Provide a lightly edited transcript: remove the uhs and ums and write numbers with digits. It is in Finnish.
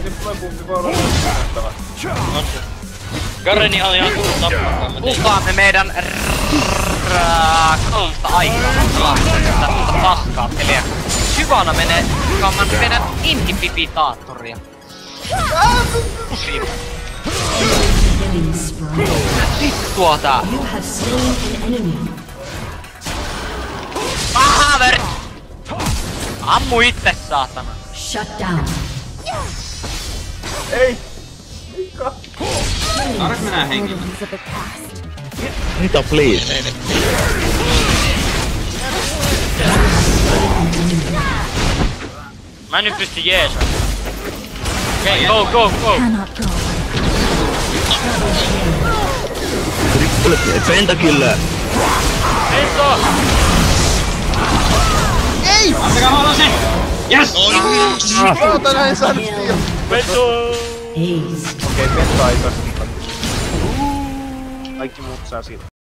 Nyt tulee buffi, voi olla nähtävä. Gareni on ihan tullut tappamaan. Kukaamme meidän kautta aikaa tästä muuta paskaa peliä. Syvana menee kukaamaan meidän inhibitaattoria. Siitä. Vittua tää. Pahavert! Ammu itse, saatana. Shut down. Ei! Mikka! Saadaanko mennä henkilöön? Rita, please. Mä en nyt pysty jeesaa. Okei, go, go, go! Cannot go. Triple pentakilla. Enso! Antakaa vaan se! Yes! Oota näin saanut steel! Penso! Ace. Okei, Penta ei päästä. Kaikki muut saa siitä.